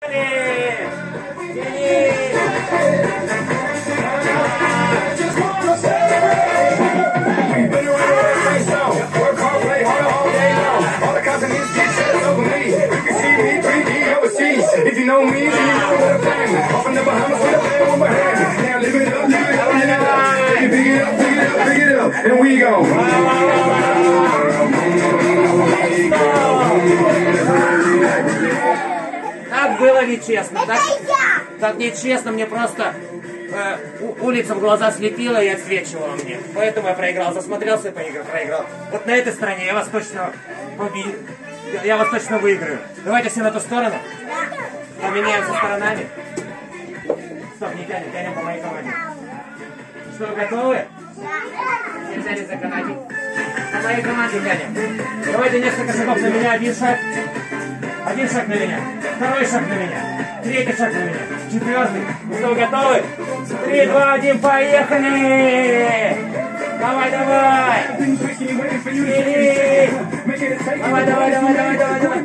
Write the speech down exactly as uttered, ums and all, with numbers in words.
If you know me, then you know what I'm saying. Off in the Bahamas with a band on my hand. Now live it up, live it up, live it up. Pick it up, pick it up, pick it up, and we go. Так было нечестно, так, так нечестно, мне просто э, улица в глаза слепила и отсвечивала мне. Поэтому я проиграл, засмотрелся и проиграл, проиграл. Вот на этой стороне я вас точно побил, я вас точно выиграю. Давайте все на ту сторону. Поменяемся сторонами. Стоп, не тянем, тянем по моей команде. Что, вы готовы? Все взяли за канатик. По моей команде тянем. Давайте несколько шагов на меня, один шаг. Один шаг на меня. Второй шаг на меня. Третий шаг на меня. Четвертый. Ну что, вы готовы? Три, два, один, поехали! Давай, давай! Давай, давай, давай, давай, давай, давай.